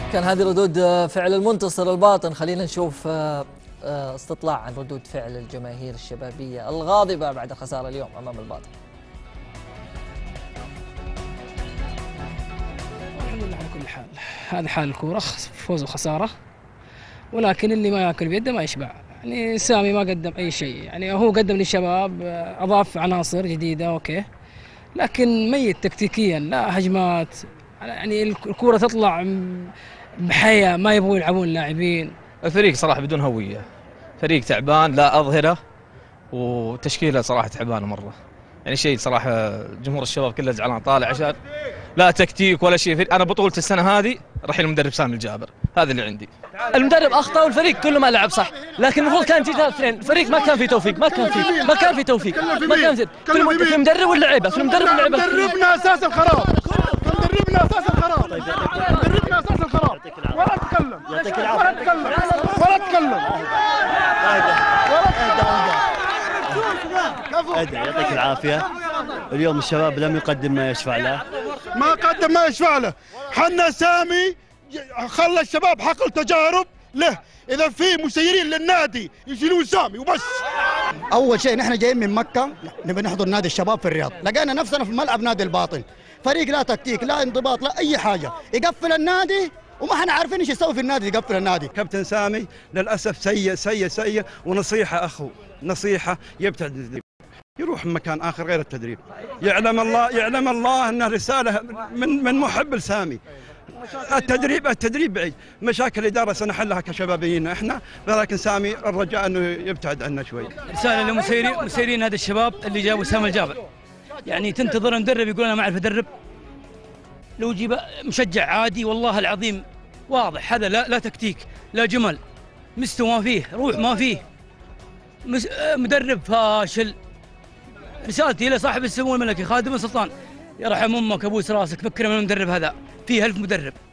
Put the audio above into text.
كان هذه ردود فعل المنتصر الباطن. خلينا نشوف استطلاع عن ردود فعل الجماهير الشبابية الغاضبة بعد الخسارة اليوم أمام الباطن. الحمد لله على كل حال، هذا حال الكورة، فوز وخسارة، ولكن اللي ما ياكل بيده ما يشبع. يعني سامي ما قدم أي شيء، يعني هو قدم للشباب، أضاف عناصر جديدة أوكي، لكن ميت تكتيكيا، لا هجمات، يعني الكورة تطلع بحياة، ما يبغوا يلعبون اللاعبين. الفريق صراحة بدون هوية، فريق تعبان، لا أظهرة، وتشكيلة صراحة تعبانة مرة. يعني شيء صراحة جمهور الشباب كله زعلان طالع عشان لا تكتيك ولا شيء. أنا بطولة السنة هذه رحيل المدرب سامي الجابر، هذا اللي عندي. المدرب أخطأ والفريق كله ما لعب صح، لكن المفروض كان تجي ثلاث اثنين، الفريق ما كان في توفيق، ما كان في توفيق، ما كان في المدرب واللعيبة، في المدرب واللعيبة. مدربنا أساس الخراب، مدربنا أساس الخراب، مدربنا أساس الخراب. ولا تكلم، ولا تكلم، ولا تكلم. يعطيك العافية. اليوم الشباب لم يقدم ما يشفع له، ما قدم ما يشفع له. حنا سامي خلى الشباب حقل تجارب له. إذا في مسيرين للنادي يشيلون سامي وبس. أول شيء نحن جايين من مكة نبي نحضر نادي الشباب في الرياض، لقينا نفسنا في ملعب نادي الباطن، فريق لا تكتيك لا انضباط لا أي حاجة، يقفل النادي وما احنا عارفين ايش يسوي في النادي، يقفل النادي. كابتن سامي للأسف سيء، ونصيحة أخو، نصيحة يبتعد، يروح مكان آخر غير التدريب. يعلم الله أنها رسالة من محب لسامي. التدريب بعيد، مشاكل الإدارة سنحلها كشبابيين احنا، ولكن سامي الرجاء أنه يبتعد عنا شوي. رسالة لمسيرين هذا الشباب اللي جابوا سامي الجابر، يعني تنتظر مدرب يقول أنا ما أعرف أدرب؟ لو جيب مشجع عادي والله العظيم واضح هذا لا تكتيك لا جمل، مستوى ما فيه، روح ما فيه، مدرب فاشل. رسالتي إلى صاحب السمو الملكي خادم السلطان، يرحم أمك أبوس راسك، فكر من المدرب هذا، فيه 1000 مدرب.